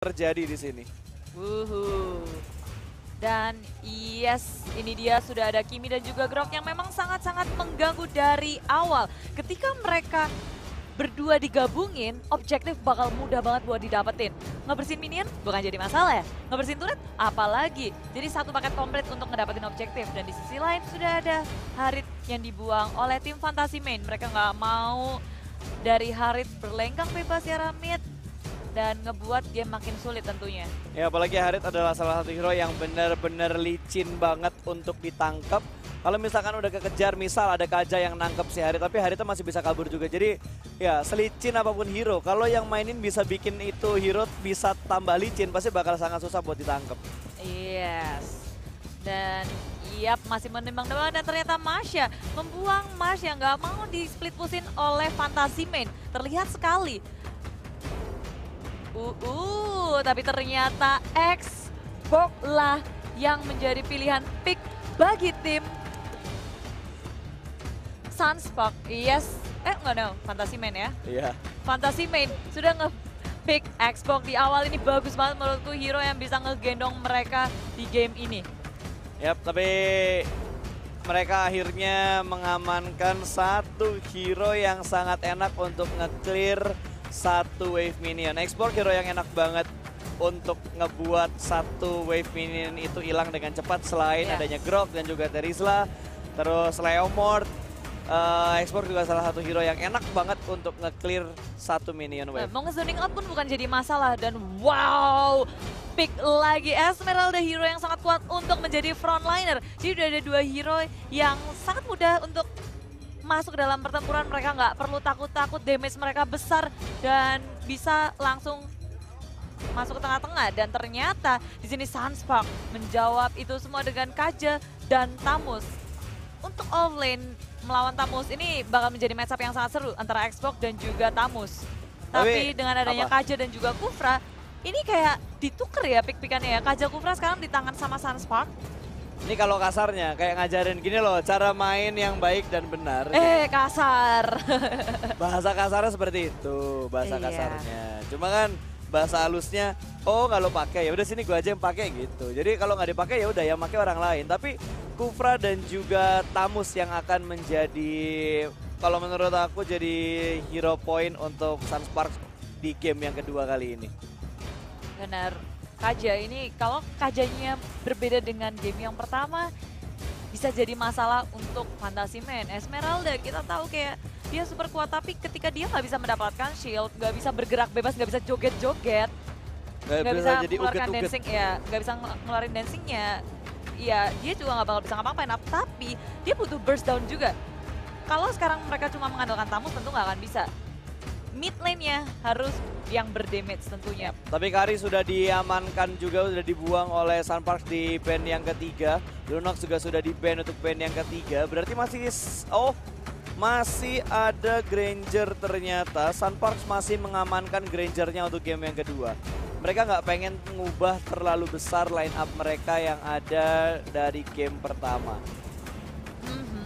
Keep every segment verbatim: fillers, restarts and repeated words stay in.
terjadi di sini. Wuhu. Dan yes, ini dia sudah ada Kimi dan juga Grok yang memang sangat-sangat mengganggu dari awal. Ketika mereka berdua digabungin, objektif bakal mudah banget buat didapetin. Ngebersihin minion bukan jadi masalah ya. Ngebersihin turret apalagi. Jadi satu paket komplit untuk ngedapetin objektif. Dan di sisi lain sudah ada Harit yang dibuang oleh tim Fantasy Main. Mereka nggak mau dari Harit berlenggang bebas ya Ramit. Dan ngebuat game makin sulit tentunya. Ya apalagi Harit adalah salah satu hero yang benar-benar licin banget untuk ditangkap. Kalau misalkan udah kekejar, misal ada Kaja yang nangkep si Harit, tapi Haritnya masih bisa kabur juga. Jadi ya selicin apapun hero, kalau yang mainin bisa bikin itu hero bisa tambah licin, pasti bakal sangat susah buat ditangkap. Yes. Dan Yap, masih menimbang-nimbang dan ternyata Masya membuang Masya nggak mau di split pushin oleh Fantasy Main. Terlihat sekali. Uh, uh, tapi ternyata Xbox lah yang menjadi pilihan pick bagi tim Sunspark. Yes, eh nggak no, Fantasy Main ya. Iya. Fantasy Main sudah nge-pick Xbox di awal ini bagus banget menurutku, hero yang bisa ngegendong mereka di game ini. Yap, tapi mereka akhirnya mengamankan satu hero yang sangat enak untuk nge-clear satu wave minion. Xbox hero yang enak banget untuk ngebuat satu wave minion itu hilang dengan cepat selain yeah. adanya Grok dan juga Terizla, terus Leomord. Uh, Xbox juga salah satu hero yang enak banget untuk nge-clear satu minion wave. Nah, mau nge-zoning out pun bukan jadi masalah dan wow, pick lagi Esmeralda, hero yang sangat kuat untuk menjadi frontliner. Jadi udah ada dua hero yang sangat mudah untuk masuk dalam pertempuran, mereka nggak perlu takut-takut, damage mereka besar dan bisa langsung masuk ke tengah-tengah. Dan ternyata di sini Sunspark menjawab itu semua dengan Kaja dan Tamus. Untuk offlane melawan Tamus ini bakal menjadi matchup yang sangat seru antara Xbox dan juga Tamus. Tapi, Tapi dengan adanya apa? Kaja dan juga Kufra, ini kayak dituker ya pick-pickannya ya. Kaja Kufra sekarang di tangan sama Sunspark. Ini kalau kasarnya kayak ngajarin gini loh, cara main yang baik dan benar. Eh kasar. Bahasa kasarnya seperti itu, bahasa iya. kasarnya. Cuma kan bahasa halusnya, oh nggak lo pakai, ya udah sini gue aja yang pakai gitu. Jadi kalau nggak dipakai ya udah yang pakai orang lain. Tapi Kufra dan juga Tamus yang akan menjadi, kalau menurut aku jadi hero point untuk Sunspark di game yang kedua kali ini. Benar. Kaja ini kalau Kajanya berbeda dengan game yang pertama bisa jadi masalah untuk Fantasy Main. Esmeralda kita tahu kayak dia super kuat, tapi ketika dia nggak bisa mendapatkan shield, nggak bisa bergerak bebas, nggak bisa joget-joget, nggak bisa jadi mengeluarkan uget-uget. dancing ya, nggak bisa ngeluarin dancingnya, ya dia juga nggak bakal bisa ngapa-ngapain. Tapi dia butuh burst down juga. Kalau sekarang mereka cuma mengandalkan Tamus tentu nggak akan bisa. Mid lane-nya harus yang berdamage tentunya. Tapi Kari sudah diamankan juga, sudah dibuang oleh Sunspark di ban yang ketiga. Lunox juga sudah di ban untuk ban yang ketiga. Berarti masih, oh masih ada Granger ternyata. Sunspark masih mengamankan Grangernya untuk game yang kedua. Mereka nggak pengen mengubah terlalu besar line up mereka yang ada dari game pertama. Mm-hmm.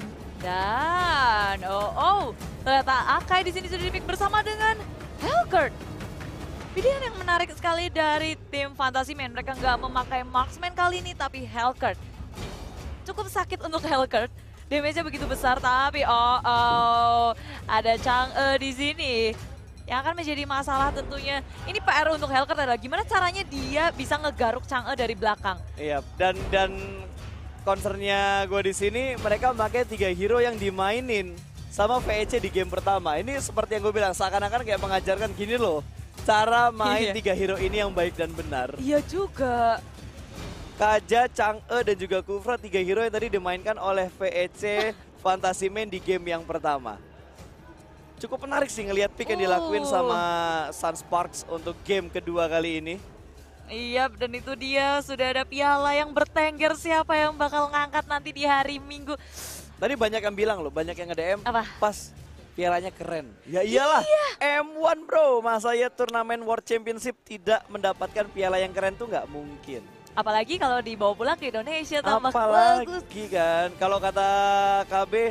Dan oh oh ternyata Akai di sini sudah dipick bersama dengan Helgert. Pilihan yang menarik sekali dari tim Fantasy Main. Mereka nggak memakai marksman kali ini, tapi Helgert. Cukup sakit untuk Helgert. Damage-nya begitu besar, tapi oh oh ada Chang'e di sini yang akan menjadi masalah tentunya. Ini P R untuk Helgert adalah gimana caranya dia bisa ngegaruk Chang'e dari belakang. Iya, dan dan concernnya gue di sini mereka memakai tiga hero yang dimainin sama V E C di game pertama. Ini seperti yang gue bilang, seakan-akan kayak mengajarkan gini loh, cara main iya. tiga hero ini yang baik dan benar. Iya juga. Kaja, Chang'e dan juga Kufra, tiga hero yang tadi dimainkan oleh V E C Fantasy Main di game yang pertama. Cukup menarik sih ngelihat pick yang dilakuin oh. sama Sunsparks untuk game kedua kali ini. Iya, dan itu dia sudah ada piala yang bertengger siapa yang bakal ngangkat nanti di hari Minggu. Tadi banyak yang bilang loh, banyak yang nge-D M Apa? pas pialanya keren. Ya iyalah, iya. M satu bro, masa ya turnamen World Championship tidak mendapatkan piala yang keren tuh nggak mungkin. Apalagi kalau dibawa pulang ke Indonesia tambah Apalagi bagus. kan, kalau kata K B,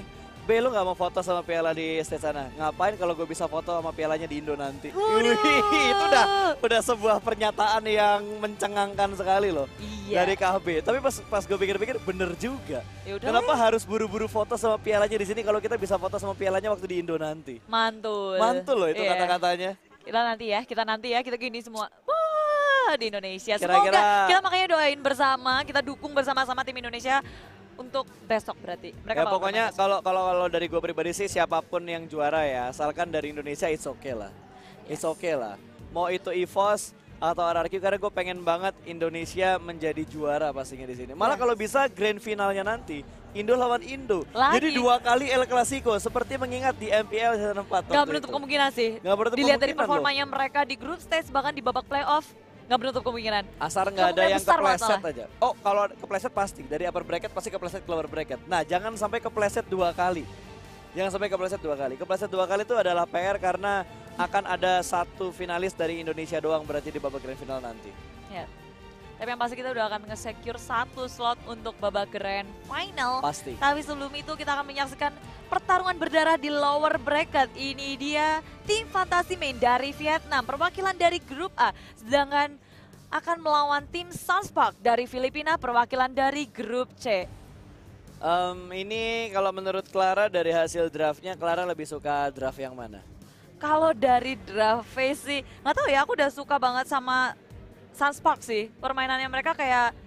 B, lu nggak mau foto sama piala di stage sana? Ngapain kalau gue bisa foto sama pialanya di Indo nanti? Waduh. Wih, itu udah udah sebuah pernyataan yang mencengangkan sekali loh. Iya. Dari K B. Tapi pas pas gue pikir-pikir bener juga. Yaudah Kenapa lah. harus buru-buru foto sama pialanya di sini kalau kita bisa foto sama pialanya waktu di Indo nanti? Mantul. Mantul loh itu Iya. kata-katanya. Kita nanti ya, kita nanti ya, kita gini semua. Wah, di Indonesia. Kira-kira- Semoga kita makanya doain bersama, kita dukung bersama-sama tim Indonesia untuk besok berarti. Mereka Ya bakal pokoknya bermain besok. kalau kalau kalau dari gue pribadi sih siapapun yang juara ya, asalkan dari Indonesia it's okay lah. It's okay lah. Mau itu E V O S atau R R Q karena gue pengen banget Indonesia menjadi juara pastinya di sini. Malah Ya. kalau bisa grand finalnya nanti Indo lawan Indo. Lagi. Jadi dua kali El Clasico seperti mengingat di M P L season empat. Gak waktu menutup itu. kemungkinan sih. Nggak menutup Dilihat dari kemungkinan loh. performanya mereka di group stage bahkan di babak playoff, gak menutup kemungkinan. Asal nggak ada Kemungkinan yang besar banget kepleset malah. aja. Oh kalau kepleset pasti dari upper bracket pasti kepleset ke lower bracket. Nah jangan sampai kepleset dua kali. Jangan sampai kepleset dua kali. Kepleset dua kali itu adalah P R karena akan ada satu finalis dari Indonesia doang berarti di babak grand final nanti. Ya. Tapi yang pasti kita udah akan nge-secure satu slot untuk babak grand final. Pasti. Tapi sebelum itu kita akan menyaksikan pertarungan berdarah di lower bracket. Ini dia tim Fantasi Main dari Vietnam, perwakilan dari grup A. Sedangkan akan melawan tim Sunspark dari Filipina, perwakilan dari grup C. Um, ini kalau menurut Clara dari hasil draftnya, Clara lebih suka draft yang mana? Kalau dari draft phase sih, nggak tahu ya, aku udah suka banget sama Sunspark sih. Permainannya mereka kayak,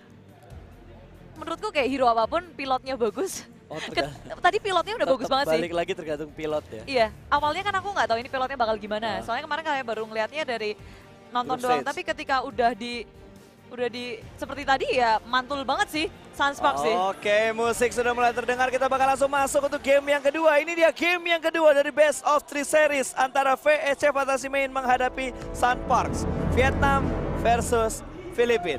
menurutku kayak hero apapun, pilotnya bagus. Oh, Ke- terga- Tadi pilotnya udah bagus tetap banget sih. balik lagi tergantung pilot ya. Iya, awalnya kan aku nggak tahu ini pilotnya bakal gimana. Ah. Soalnya kemarin kayak baru ngelihatnya dari nonton Group doang. stage. Tapi ketika udah di, udah di seperti tadi ya mantul banget sih Sunspark sih. Oke, musik sudah mulai terdengar. Kita bakal langsung masuk untuk game yang kedua. Ini dia game yang kedua dari Best of Three Series antara V E C Fantasi Main menghadapi Sunparks. Vietnam versus Filipina.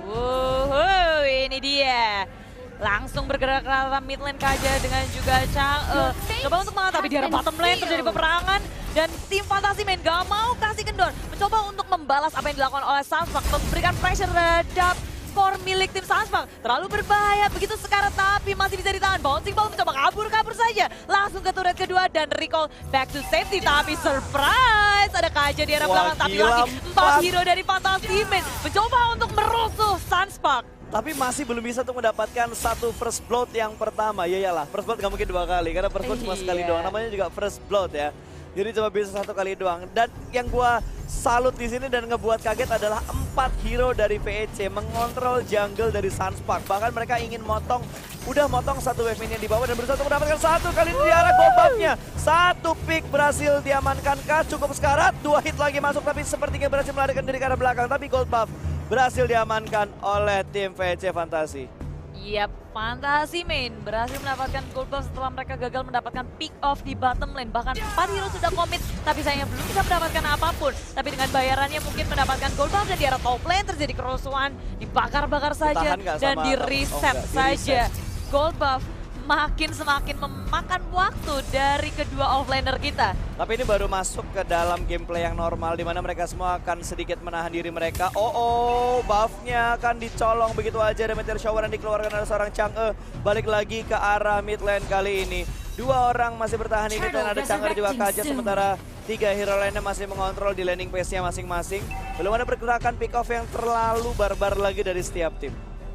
Wuh, ini dia. Langsung bergerak ke arah mid lane Kaja dengan juga Chang. Coba untuk mengat, tapi di arah bottom lane terjadi peperangan. Dan tim Fantasi Main gak mau kasih kendor. Mencoba untuk membalas apa yang dilakukan oleh Sunspark. Memberikan pressure terhadap core milik tim Sunspark. Terlalu berbahaya begitu sekarang, tapi masih bisa ditahan. Bouncing ball mencoba kabur-kabur saja. Langsung ke turret kedua dan recall back to safety. Tapi surprise, ada Kaja di arah Wah, belakang. Tapi gila, lagi empat. empat hero dari Fantasi Main mencoba untuk merusuh Sunspark. Tapi masih belum bisa untuk mendapatkan satu first blood yang pertama. Ya iyalah, first blood gak mungkin dua kali. Karena first blood cuma sekali Iya. doang. Namanya juga first blood ya. Jadi cuma bisa satu kali doang. Dan yang gua salut di sini dan ngebuat kaget adalah empat hero dari V E C mengontrol jungle dari Sunspark. Bahkan mereka ingin motong, udah motong satu wave minion di bawah dan berusaha untuk mendapatkan satu kali ini di arah goldbuff-nya. Satu pick berhasil diamankan kah, cukup sekarat. Dua hit lagi masuk tapi sepertinya berhasil melarikan diri ke arah belakang. Tapi gold buff berhasil diamankan oleh tim V E C Fantasi. Yap, Fantasi Main berhasil mendapatkan gold buff setelah mereka gagal mendapatkan pick off di bottom lane. Bahkan empat hero sudah komit, tapi sayangnya belum bisa mendapatkan apapun. Tapi dengan bayarannya mungkin mendapatkan gold buff dan di arah top lane terjadi kerusuhan, dibakar-bakar saja Ditahan nggak dan sama- di oh, reset nggak, saja. di-reset. Gold buff makin semakin memakan waktu dari kedua offlaner kita. Tapi ini baru masuk ke dalam gameplay yang normal di mana mereka semua akan sedikit menahan diri mereka. Oh, oh buff-nya akan dicolong begitu aja. Ada meteor shower yang dikeluarkan oleh seorang Chang'e. Balik lagi ke arah mid lane kali ini. Dua orang masih bertahan di mid lane, ada Chang'e juga Kaja, sementara tiga hero lainnya masih mengontrol di laning pace-nya masing-masing. Belum ada pergerakan pick off yang terlalu barbar lagi dari setiap tim.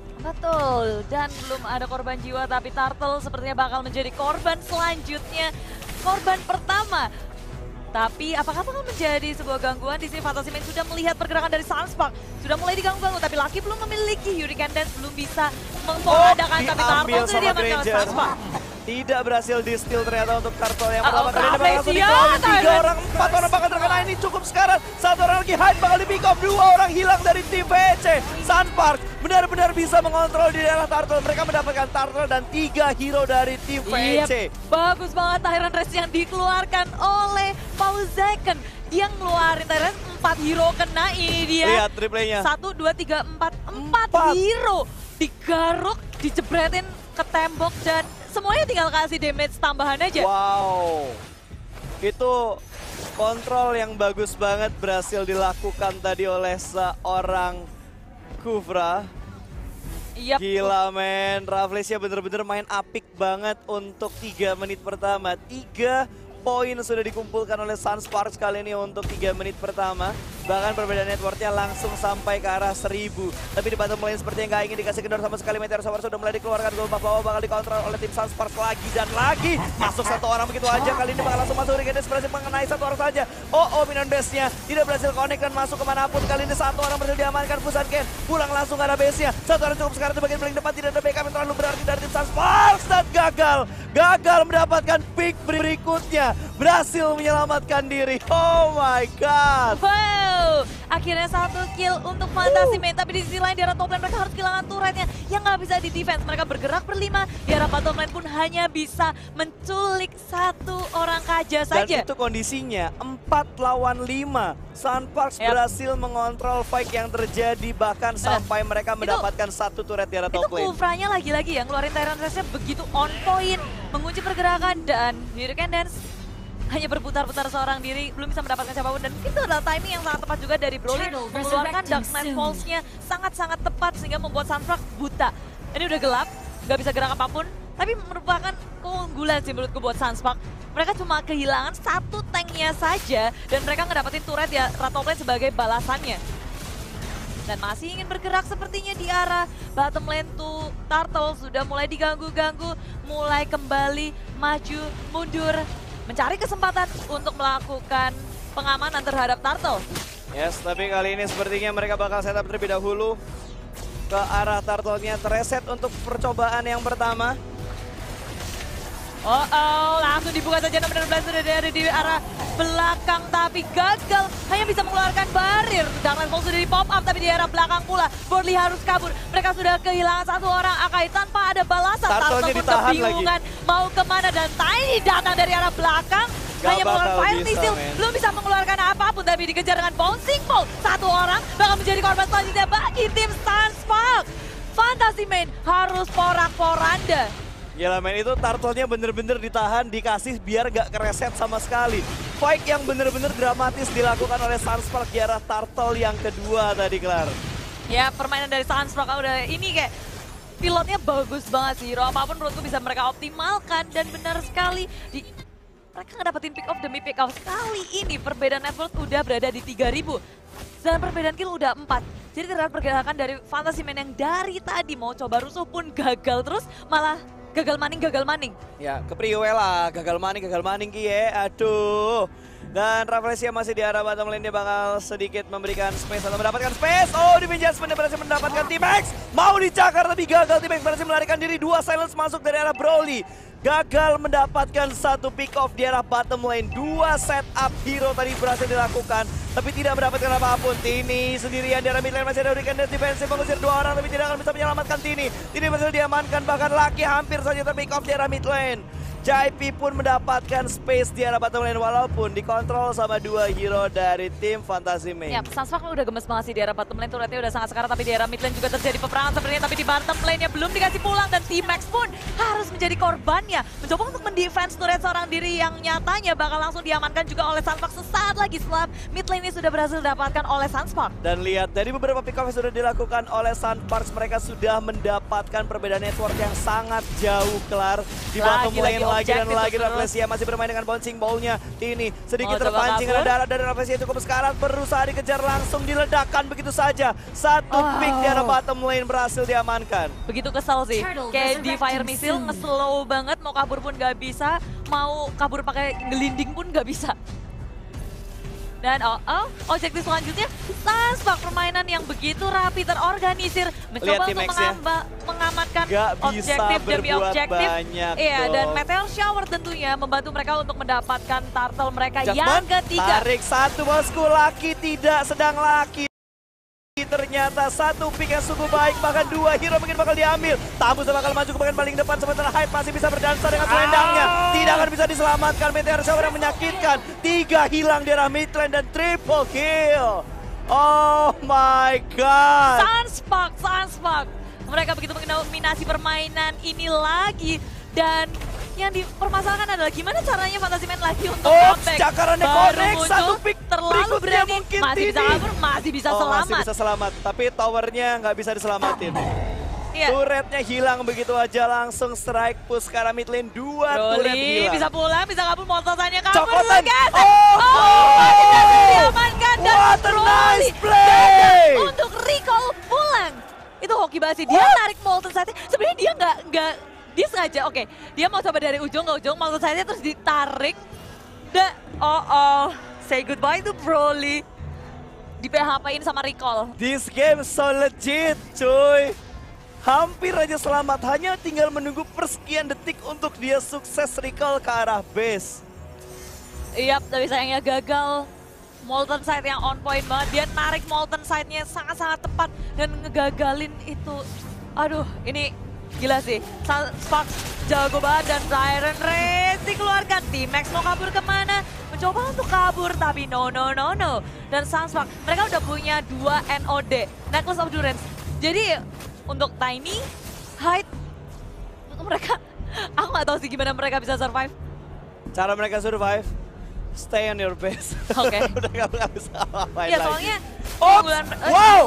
Betul, dan belum ada korban jiwa, tapi Turtle sepertinya bakal menjadi korban selanjutnya. Korban pertama. Tapi apakah bakal menjadi sebuah gangguan? Di sini Fantasi Main sudah melihat pergerakan dari Sunspark. Sudah mulai diganggu-ganggu, tapi Lucky belum memiliki Hurricane Dance, belum bisa mengadakan. Oh, tapi Turtle diambil sudah sama diamankan oleh Granger. Sunspark. Tidak berhasil di steal ternyata untuk Turtle yang Uh-oh, pertama kali ini bakal langsung Kabesia, di-call. Tiga Tyrant. orang, empat orang bakal terkena, ini cukup sekarat. Satu orang lagi hide bakal di pick off, dua orang hilang dari tim V E C. Sunpark benar-benar bisa mengontrol di daerah Turtle. Mereka mendapatkan Turtle dan tiga hero dari tim V E C. Yep, bagus banget Tyrant Race yang dikeluarkan oleh Pauzaken. Dia ngeluarin Tyrant, empat hero kena, ini dia. Lihat replaynya. Satu, dua, tiga, empat. Empat Empat. hero digaruk, dijebretin ke tembok dan semuanya tinggal kasih damage tambahan aja. Wow. Itu kontrol yang bagus banget berhasil dilakukan tadi oleh seorang Kufra. Yap. Gila men, Rafflesia bener-bener main apik banget untuk tiga menit pertama. Tiga poin sudah dikumpulkan oleh Sunsparks kali ini untuk tiga menit pertama. Bahkan perbedaan networknya langsung sampai ke arah seribu. Tapi di bottom lane sepertinya nggak ingin dikasih kendor sama sekali. Meteor Shower sudah mulai dikeluarkan. Gol bawah bakal dikontrol oleh tim Sunsparks lagi dan lagi. Masuk satu orang begitu aja. Kali ini bakal langsung masuk. Rigedes berhasil mengenai satu orang saja. Oh, oh, minion base-nya tidak berhasil connect dan masuk kemanapun. Kali ini satu orang berhasil diamankan. Busan Ken pulang langsung ke arah base-nya. Satu orang cukup sekarang di bagian paling depan. Tidak ada backup yang terlalu berarti dari tim Sunsparks. Dan gagal. Gagal mendapatkan pick berikutnya. Berhasil menyelamatkan diri. Oh my god. Wow, akhirnya satu kill untuk Fantasy Main. Tapi di sisi lain di arah top lane mereka harus kehilangan turretnya yang nggak bisa di defense. Mereka bergerak berlima, di arah bottom lane pun hanya bisa menculik satu orang kaja saja. Dan itu kondisinya empat lawan lima. Sunsparks Yap. berhasil mengontrol fight yang terjadi bahkan Nah, sampai mereka mendapatkan satu turret di arah Itu top lane. Kufranya lagi-lagi ya, ngeluarin Tyrant Rage-nya begitu on point, mengunci pergerakan dan Hurricane Dance hanya berputar-putar seorang diri, belum bisa mendapatkan siapapun. Dan itu adalah timing yang sangat tepat juga dari Broly mengeluarkan Dark Knight Pulse-nya sangat-sangat tepat sehingga membuat Sunsparks buta. Ini udah gelap, nggak bisa gerak apapun, tapi merupakan keunggulan sih menurutku buat Sunsparks. Mereka cuma kehilangan satu tanknya saja dan mereka ngedapetin turret di arah top lane sebagai balasannya. Dan masih ingin bergerak sepertinya di arah bottom lane tuh Turtle sudah mulai diganggu-ganggu, mulai kembali maju mundur, mencari kesempatan untuk melakukan pengamanan terhadap Turtle. Yes, tapi kali ini sepertinya mereka bakal setup terlebih dahulu ke arah Turtle-nya, terreset untuk percobaan yang pertama. Oh, oh, langsung dibuka saja nomor enam belas sudah dari di arah belakang tapi gagal. Hanya bisa mengeluarkan barir. Darkness Ball sudah di pop up tapi di arah belakang pula. Broly harus kabur. Mereka sudah kehilangan satu orang Akai tanpa ada balasan. Turtle-nya pun ditahan kebingungan mau kemana dan Tiny datang dari arah belakang. Gak Hanya mengeluarkan bakal fire bisa, missile, men. belum bisa mengeluarkan apapun tapi dikejar dengan bouncing ball. Satu orang bakal menjadi korban selanjutnya bagi tim Sunsparks. Fantasy Main harus porak-poranda. Gila men, itu Turtle-nya bener-bener ditahan, dikasih biar gak kereset sama sekali. Fight yang bener-bener dramatis dilakukan oleh Sunsparks di arah Turtle yang kedua tadi, Klar. Ya, permainan dari Sunsparks udah ini kayak pilotnya bagus banget sih. Hero apapun menurutku bisa mereka optimalkan dan benar sekali di mereka ngedapetin pick off demi pick off. Kali ini perbedaan network udah berada di tiga ribu dan perbedaan kill udah empat. Jadi terhadap pergerakan dari Fantasy Man yang dari tadi mau coba rusuh pun gagal terus, malah gagal maning, gagal maning. Ya, ke Priwe lah, gagal maning, gagal maning kie, aduh. Dan Rafflesia masih di arah bottom lane, dia bakal sedikit memberikan space atau mendapatkan space. Oh, di Adjustment berhasil mendapatkan T-Max. Mau dicakar tapi gagal, T-Max berhasil melarikan diri. Dua silence masuk dari arah Broly. Gagal mendapatkan satu pick off di arah bottom lane. Dua setup hero tadi berhasil dilakukan, tapi tidak mendapatkan apapun. Tini sendirian di arah mid lane, masih ada Hurricane Dance defensif mengusir dua orang, tapi tidak akan bisa menyelamatkan Tini. Tini berhasil diamankan, bahkan Lucky hampir saja ter-pick off di arah mid lane. J P pun mendapatkan space di arah bottom lane walaupun dikontrol sama dua hero dari tim Fantasy Main. Ya, Sunsparks udah gemes banget sih di arah bottom lane, turretnya udah sangat sekarat, tapi di arah mid lane juga terjadi peperangan sebenarnya, tapi di bottom lane-nya belum dikasih pulang dan T-Max pun harus menjadi korbannya. Mencoba untuk mendefense turret seorang diri yang nyatanya bakal langsung diamankan juga oleh Sunsparks sesaat lagi setelah mid lane ini sudah berhasil didapatkan oleh Sunsparks. Dan lihat dari beberapa pick off yang sudah dilakukan oleh Sunsparks, mereka sudah mendapatkan perbedaan network yang sangat jauh, Kelar. Di bottom lane lagi dan lagi Rafflesia masih bermain dengan bouncing ball-nya. Ini sedikit oh, terpancing ada darah dari Rafflesia, cukup sekarat, berusaha dikejar langsung diledakkan begitu saja. Satu oh. pick di arah bottom lane berhasil diamankan. Begitu kesal sih, kayak di fire missile nge-slow banget, mau kabur pun gak bisa, mau kabur pakai gelinding pun gak bisa. Dan oh, oh objektif selanjutnya Sunsparks, permainan yang begitu rapi, terorganisir, mencoba untuk mengamba, mengamankan objektif demi objektif. Iya, dan Meteor Shower tentunya membantu mereka untuk mendapatkan turtle mereka Jackman, yang ketiga. Tarik satu bosku, Lucky tidak sedang Lucky. Ternyata satu pick yang cukup baik, bahkan dua hero mungkin bakal diambil. Tabu bakal maju ke bagian paling depan, sementara Hype masih bisa berdansa dengan selendangnya. Tidak akan bisa diselamatkan, Meteor Shower yang menyakitkan. Tiga hilang di arah mid lane dan triple kill. Oh my god. Sunsparks, Sunsparks. Mereka begitu mendominasi permainan ini lagi. Dan yang dipermasalahkan adalah gimana caranya Fantasy Man lagi untuk oh, comeback. Cakarannya connect, satu pick terlalu berani, mungkin masih Tini. bisa kabur, masih bisa oh, selamat. Masih bisa selamat, tapi towernya nggak bisa diselamatin. Iya. Turretnya hilang begitu aja, langsung strike push ke arah mid lane. Dua turret Broly hilang. bisa pulang, bisa kabur, Moltosannya kabur. Cokotan. Guys. Oh, oh, masih berhasil diamankan. Dan what a Broly nice play. gagal untuk recall pulang. Itu hoki banget sih, dia What? tarik Molten saatnya. Sebenarnya dia nggak, nggak, dia sengaja, oke. Dia mau coba dari ujung ke ujung, Molten saatnya terus ditarik. Da, oh oh, say goodbye to Broly. Di P H P-in sama recall. This game so legit, cuy. Hampir aja selamat, hanya tinggal menunggu persekian detik untuk dia sukses recall ke arah base. Iya, tapi sayangnya gagal. Molten Sight yang on point banget, dia narik Molten Sight-nya sangat-sangat tepat dan ngegagalin itu. Aduh, ini gila sih. Sparks jago banget dan Siren Race dikeluarkan. T-Max mau kabur kemana? Mencoba untuk kabur, tapi no, no, no, no. Dan Sunspark, mereka udah punya dua N O D, Necklace of Durance. Jadi untuk Tiny, Hyde, mereka, aku nggak tahu sih gimana mereka bisa survive. Cara mereka survive, stay on your base. Oke. Okay. Udah gak, gak bisa apa-apain Iya lagi. soalnya, Oops! bulan, Wow!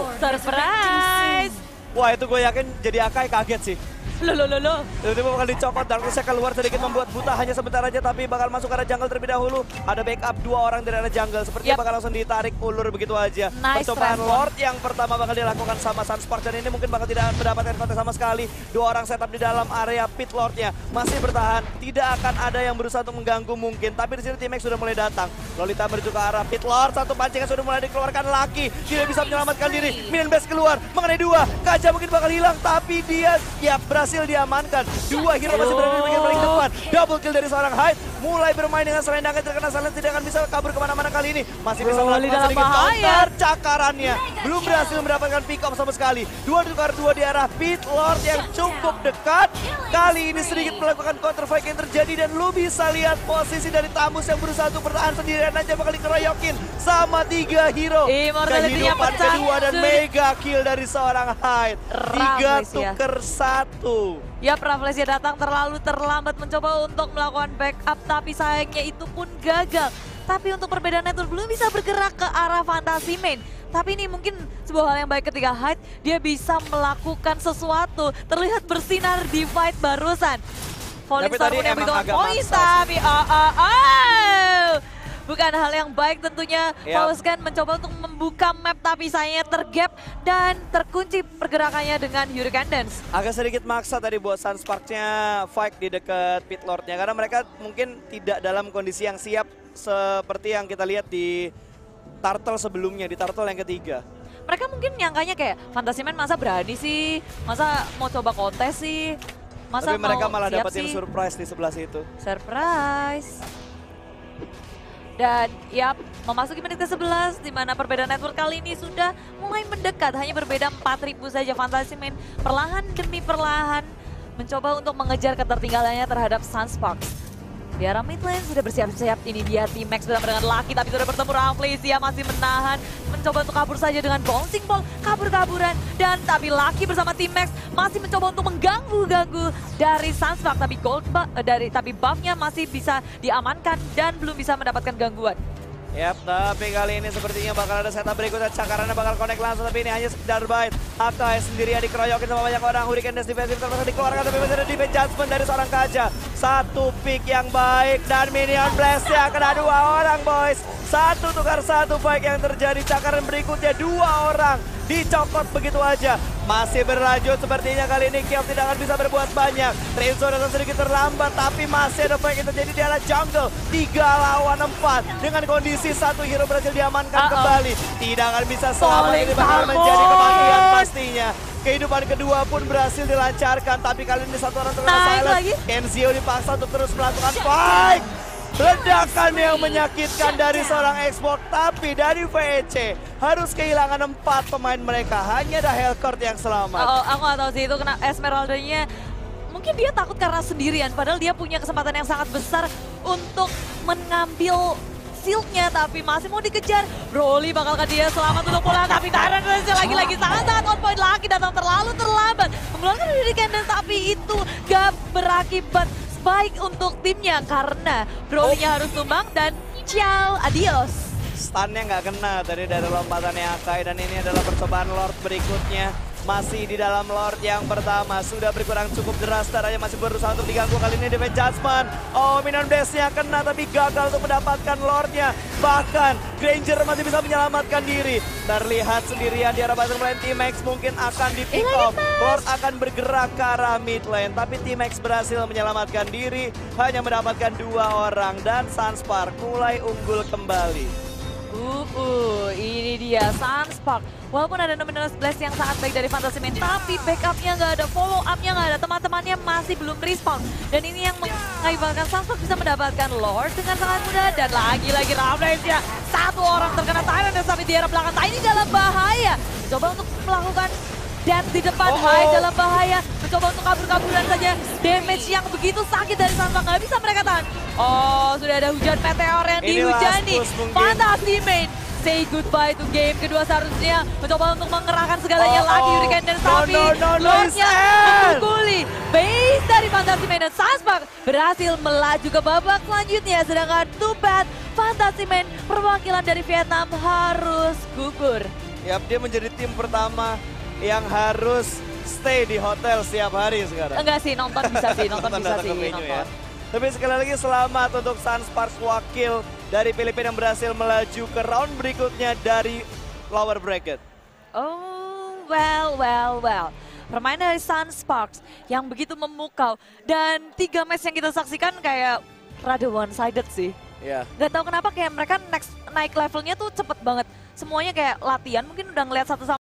surprise. Wah itu gue yakin jadi Akai kaget sih. Loh, loh, loh, loh. Tiba-tiba bakal dicopot, Darkness keluar sedikit membuat buta hanya sebentar aja, tapi bakal masuk ke arah jungle terlebih dahulu. Ada backup dua orang dari arah jungle, sepertinya Yep. bakal langsung ditarik ulur begitu aja. Nice Percobaan respon. Lord yang pertama bakal dilakukan sama Sunspark, dan ini mungkin bakal tidak mendapatkan advantage sama sekali. Dua orang setup di dalam area pit Lordnya, masih bertahan. Tidak akan ada yang berusaha untuk mengganggu mungkin, tapi di sini T-Max sudah mulai datang. Lolita menuju ke arah pit Lord, satu pancingan sudah mulai dikeluarkan lagi. Tidak bisa menyelamatkan diri, Minion Base keluar, mengenai dua. Kaja mungkin bakal hilang, tapi dia ya berhasil diamankan. Dua hero masih berada di bagian paling depan. Double kill dari seorang Hyde. Mulai bermain dengan selendangnya, terkena Silence, tidak akan bisa kabur kemana-mana kali ini. Masih bisa Broly melakukan dalam sedikit bahaya. counter cakarannya. Belum berhasil mendapatkan pick up sama sekali. Dua tukar dua di arah pit Lord yang cukup dekat. Kali ini sedikit melakukan counter fight yang terjadi, dan lu bisa lihat posisi dari Tamus yang berusaha untuk bertahan sendirian aja bakal dikeroyokin sama tiga hero. Immortality-nya Kehidupan pecah. kedua dan Sudah. mega kill dari seorang Hyde. Tiga Raffles ya. tuker satu. Ya, Rafflesia datang terlalu terlambat mencoba untuk melakukan backup, tapi sayangnya itu pun gagal. Tapi untuk perbedaan network belum bisa bergerak ke arah Fantasy Main. Tapi ini mungkin sebuah hal yang baik ketika Hyde, dia bisa melakukan sesuatu. Terlihat bersinar di fight barusan. Falling Tapi Star tadi pun yang emang begitu on agak point, maksa sih. tapi oh, oh, oh. Bukan hal yang baik tentunya. Yap. Fauskan mencoba untuk membuka map, tapi sayangnya tergap dan terkunci pergerakannya dengan Hurricane Dance. Agak sedikit maksa tadi buat Sunspark-nya fight di dekat pit Lord-nya, karena mereka mungkin tidak dalam kondisi yang siap seperti yang kita lihat di Turtle sebelumnya, di Turtle yang ketiga. Mereka mungkin nyangkanya kayak Fantasy Man masa berani sih, masa mau coba kontes sih, masa Tapi mereka mau malah siap dapetin sih. surprise di sebelah situ. Surprise. Dan yap, memasuki menit ke sebelas di mana perbedaan network kali ini sudah mulai mendekat, hanya berbeda empat ribu saja. Fantasy Man perlahan demi perlahan mencoba untuk mengejar ketertinggalannya terhadap Sunsparks. Di arah mid lane sudah bersiap-siap, ini dia T-Max bersama dengan Lucky, tapi sudah bertemu Rafflesia, masih menahan, mencoba untuk kabur saja dengan bouncing ball, kabur-kaburan, dan tapi Lucky bersama T-Max masih mencoba untuk mengganggu-ganggu dari Sunspark, tapi gold buff, eh, dari tapi buffnya masih bisa diamankan dan belum bisa mendapatkan gangguan. Yap, tapi kali ini sepertinya bakal ada setup berikutnya. Cakarannya bakal connect langsung, tapi ini hanya sekedar bite. Akai sendirian dikeroyokin sama banyak orang. Hurricane Dash defensif terpaksa dikeluarkan, tapi masih ada defense judgment dari seorang Kaja. Satu pick yang baik, dan Minion Blast-nya kena dua orang, boys. Satu tukar satu fight yang terjadi. Cakaran berikutnya dua orang dicopot begitu aja. Masih berlanjut sepertinya kali ini Kiev tidak akan bisa berbuat banyak. Renzo datang sedikit terlambat, tapi masih ada fight yang terjadi di arah jungle. Tiga lawan empat dengan kondisi satu hero berhasil diamankan Uh-oh. kembali. Tidak akan bisa selamat, Falling ini bakal Star menjadi Boy. kematian pastinya. Kehidupan kedua pun berhasil dilancarkan, tapi kali ini satu orang terkena Naik silence. lagi. Kenzio dipaksa untuk terus melakukan fight. Ledakan yang menyakitkan dari seorang Xbox, tapi dari V E C harus kehilangan empat pemain mereka. Hanya ada Hellcourt yang selamat. Oh, aku gak tahu sih itu kena Esmeralda-nya. Mungkin dia takut karena sendirian, padahal dia punya kesempatan yang sangat besar untuk mengambil shieldnya, tapi masih mau dikejar. Broly bakal ke dia selamat untuk pulang, tapi Tyrant lagi-lagi sangat-sangat on point lagi, datang terlalu terlambat. Mengeluarkan Hurricane Dance, tapi itu gak berakibat baik untuk timnya karena Broly-nya harus tumbang dan ciao, adios. Stunnya nggak kena tadi dari lompatannya Akai, dan ini adalah percobaan Lord berikutnya. masih di dalam Lord yang pertama. Sudah berkurang cukup deras, darahnya masih berusaha untuk diganggu. Kali ini Defense Judgment. Oh, Minion Dash-nya kena tapi gagal untuk mendapatkan Lord-nya. Bahkan Granger masih bisa menyelamatkan diri. Terlihat sendirian di arah bottom lane. T-Max mungkin akan di-pick off. Lord akan bergerak ke arah mid lane. Tapi T-Max berhasil menyelamatkan diri. Hanya mendapatkan dua orang. Dan Sunspark mulai unggul kembali. Uh, uh, ini dia Sunspark. Walaupun ada Luminous Blast yang sangat baik dari Fantasy Man, tapi backupnya nggak ada, follow up-nya nggak ada, teman-temannya masih belum respawn. Dan ini yang mengakibatkan Sunspark bisa mendapatkan Lord dengan sangat mudah. Dan lagi-lagi Rambles-nya satu orang terkena Tyrant dan sampai di arah belakang. Ini dalam bahaya. Coba untuk melakukan dance di depan, oh, Hai oh. dalam bahaya. Mencoba untuk kabur-kaburan saja. Damage yang begitu sakit dari Sunspark, nggak bisa mereka tahan. Oh, sudah ada hujan meteor yang Ini dihujani. last push mungkin. Fantasy Man say goodbye to game kedua seharusnya. Mencoba untuk mengerahkan segalanya Oh, lagi oh. Hurricane dan No, Sapi. no, no, no, Lordnya Listen. memukuli base dari Fantasy Man dan Sunspark berhasil melaju ke babak selanjutnya. Sedangkan Too Bad Fantasy Man perwakilan dari Vietnam harus gugur. Yap, dia menjadi tim pertama yang harus stay di hotel setiap hari sekarang. Enggak sih, nonton bisa sih, nonton bisa datang sih, ke venue nonton. ya. Tapi sekali lagi selamat untuk Sunsparks wakil dari Filipina yang berhasil melaju ke round berikutnya dari lower bracket. Oh, well, well, well. Permainan dari Sunsparks yang begitu memukau. Dan tiga match yang kita saksikan kayak rada one-sided sih. Ya. Gak tahu kenapa kayak mereka next naik levelnya tuh cepet banget. Semuanya kayak latihan, mungkin udah ngeliat satu sama